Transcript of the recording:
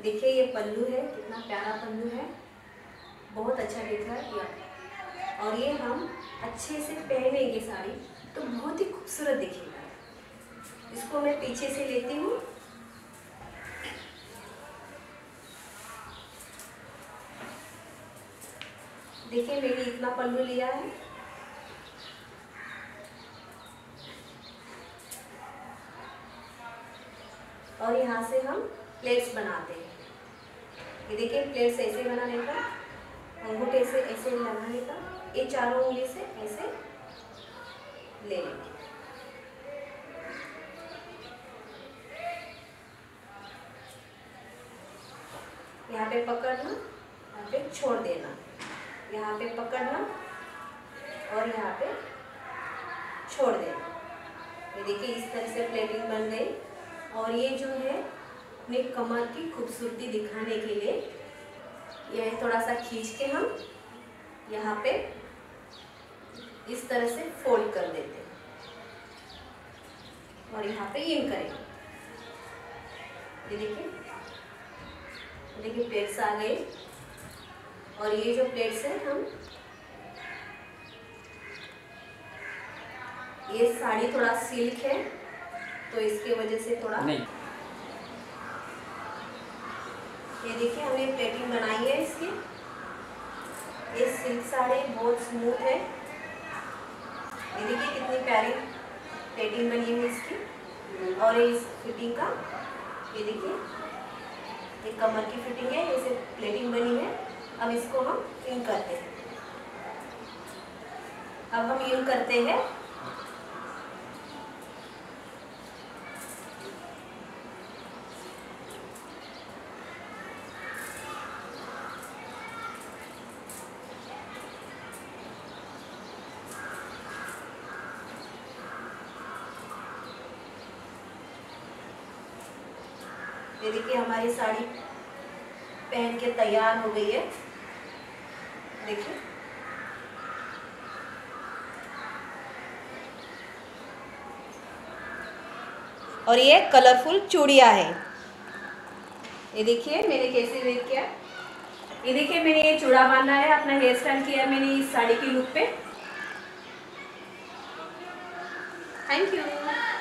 देखिए ये पल्लू है, कितना प्यारा पल्लू है, बहुत अच्छा दिख रहा है। और ये हम अच्छे से पहनेंगे साड़ी तो बहुत ही खूबसूरत दिखेगा। इसको मैं पीछे से लेती हूँ। देखिए मैंने इतना पल्लू लिया है। और यहाँ से हम प्लेट्स बनाते हैं। ये देखिए प्लेट्स ऐसे बनाने का, अंगूठे से ऐसे लगाने का, ये चारों उंगली से ऐसे ले लेंगे। यहाँ पे पकड़ना, यहाँ पे छोड़ देना, यहाँ पे पकड़ना और यहाँ पे छोड़ देना। ये देखिए इस तरह से प्लेटिंग बन गई। और ये जो है अपने कमर की खूबसूरती दिखाने के लिए यह थोड़ा सा खींच के हम यहाँ पे इस तरह से फोल्ड कर देते हैं और यहाँ पे इन करेंगे। ये देखिए प्लेट्स आ गए। और ये जो प्लेट्स है हम, ये साड़ी थोड़ा सिल्क है तो इसके वजह से थोड़ा नहीं। ये देखिए हमने प्लेटिंग बनाई है इसकी। ये सिल्क साड़ी बहुत स्मूथ है। ये देखिए कितनी प्यारी प्लेटिंग बनी है इसकी। और इस फिटिंग का, ये देखिए ये कमर की फिटिंग है, इसे प्लेटिंग बनी है। अब इसको हम इन करते हैं। अब हम इन करते हैं। ये देखिए हमारी साड़ी पहन के तैयार हो गई है। देखिए और ये कलरफुल चूड़ियाँ है। ये देखिए मैंने कैसे वेयर किया। ये देखिए मैंने ये चूड़ा बांधा है, अपना हेयर स्टाइल किया मैंने इस साड़ी की लुक पे। Thank you.